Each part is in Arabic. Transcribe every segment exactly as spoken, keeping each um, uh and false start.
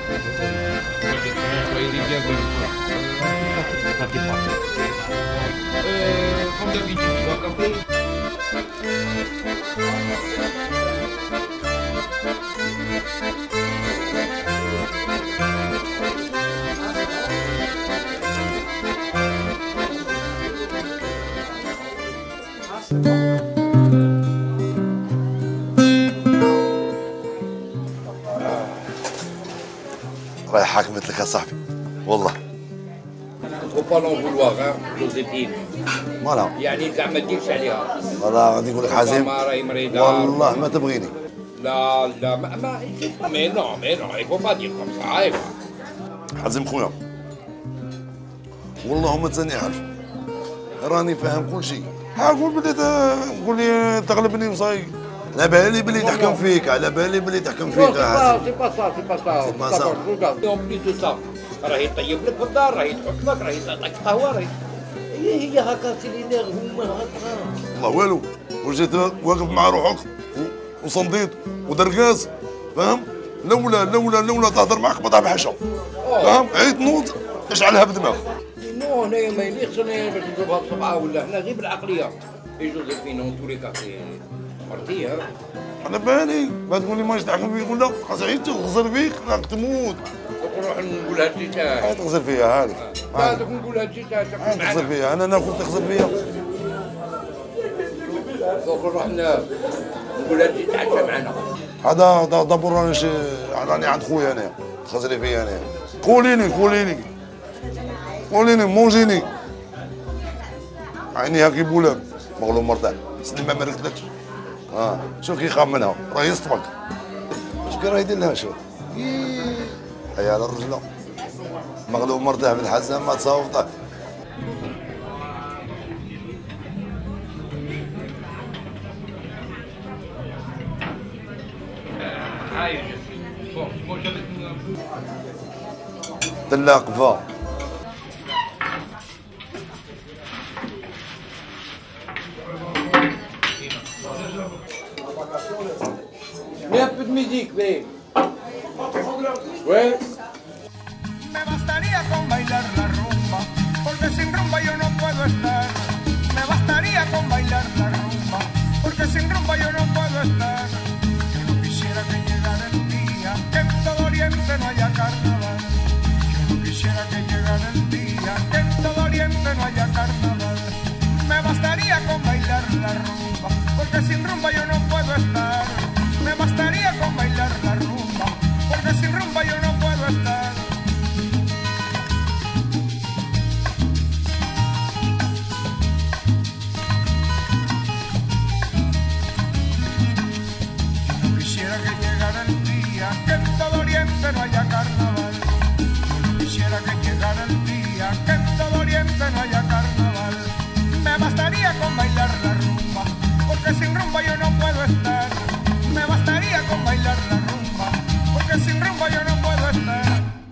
Comme d'habitude, tu vas capter. رايح حاكم مثلك يا صاحبي والله. faut pas l'en vouloir hein جوزيفين. مالها؟ يعني زعما ما تديرش عليها. والله غادي نقول لك حازم راهي مريضة. والله ما تبغيني. لا لا ما ما مي نو مي نو il faut pas dire comme ça ايوا. حازم خويا والله ما تاني عارف راني فاهم كل شيء. قول بلي قول لي تغلبني وصاي. على بالي بلي تحكم فيك، على بالي بلي تحكم فيك يا حازم. سي با سا سي با سا سي با سا. يوم بلي تو سا راهي طيب لك في الدار، راهي تحط لك، راهي تعطيك قهوه، راهي هي هي هكا سيلينير هما هكا. والله والو وجيت واقف مع روحك وصنديت ودرقاس فاهم؟ لولا لولا لولا تهضر معك بضع بحشا فاهم؟ عيط نوض تشعلها بدماغ. نو هنايا ما يليقش انايا باش نضربها بصبعه ولا هنا غير بالعقليه. اي جوزيفين اون تولي كافي مرتي ها. على بالي ما تقول لي ماش تحكم فيك ولا خاص عيد تغزر فيك راك تموت. نروح نقولها لتيتاح. عيد تغزر فيا هذيك. هذاك نقولها لتيتاح تاكل معنا. تغزر فيا انا ناكل تغزر فيا. دوك نروح نقولها لتيتاح تعشى معنا. هذا دابور راني راني عند خويا انايا تخزري فيا انايا. قوليني قوليني قوليني مونجيني. عينيها كي بولام مغلوب مرتاح سلم ما مرقدلكش. اه شوف كي خاب منها راه يصطبك. اش كان راه يدير لها شوف. هيا على الرجله مغلوب مرتاح بالحزام ما تصاوب. تلاقفه Mets un peu de musique, mais. Ouais. Me bastaría con bailar la rumba, porque sin rumba yo no puedo estar. Me bastaría con bailar la rumba, porque sin rumba yo no puedo estar. Yo no quisiera que llegara el día, que en todo Oriente no haya carnaval. Yo no quisiera que llegara el día, que en todo Oriente no haya carnaval. Me bastaría con bailar la rumba, porque sin rumba yo no puedo estar. Me bastaría con bailar la rumba, porque sin rumba yo no puedo estar. Yo no quisiera que llegara el día, que en todo Oriente no haya carnaval. Yo no quisiera que llegara el día, que en todo Oriente no haya carnaval. Me bastaría con bailar la rumba, porque sin rumba yo no puedo estar. Me bastaría con bailar la rumba, porque sin rumba yo no puedo estar.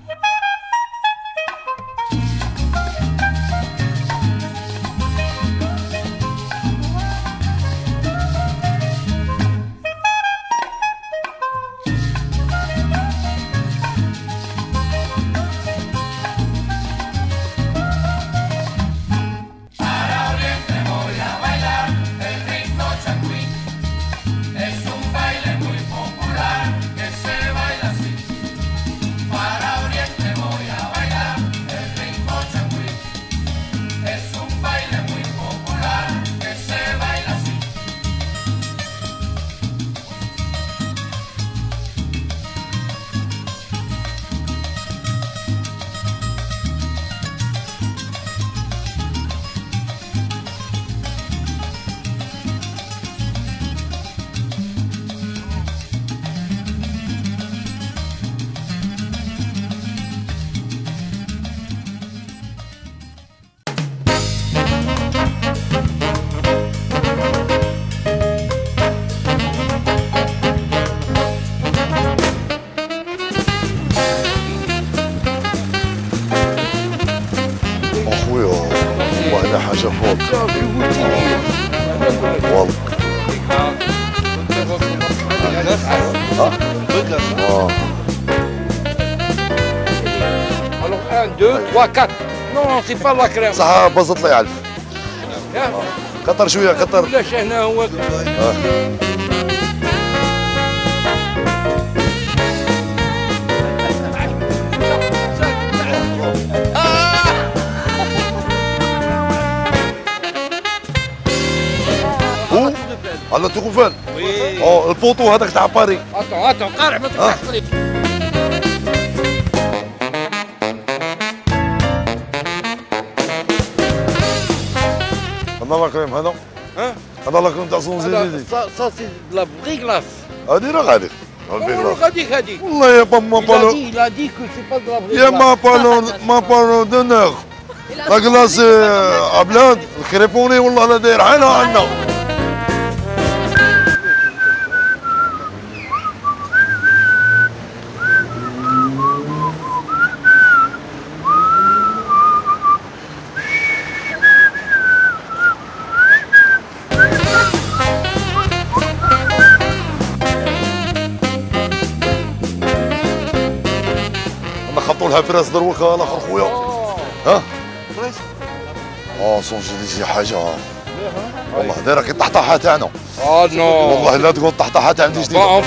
حاجه فوق والله ها؟ اه un, deux, trois, quatre. Non, c'est pas la crème. صح بسط الله يعلف. كتر شويه كتر. علاش هنا هو هو على توغفان. اه البوطو هذاك تاع باري. اتون اتون قارع ما تفتحش طريق. هذا لا كريم هذا. ها؟ هذا لا كريم تاع سونزيليزي. Ça c'est de la vraie glace. هذه راه غاديك. هذيك هذيك. والله يا با ما Il a بالو. dit, il a dit que c'est pas de la vraie يا glace. ما بالو ما بالو دونور. لا كلاس ابلاد الكريبوني والله لا داير حالها عندنا. انا خطوا لها فراس دروكها الاخر خويا. ها؟ اه سونجيليزي حاجه والله دايره كي الطحطاحه تاعنا. اه نو. والله لا تقول الطحطاحه تاع عندي جديده.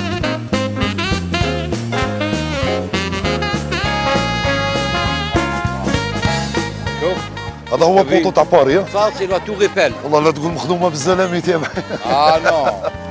شوف هذا هو بوطو تاع باري. ça c'est la tour Eiffel. والله لا تقول مخدومه بالزلامي تاعها. Ah non.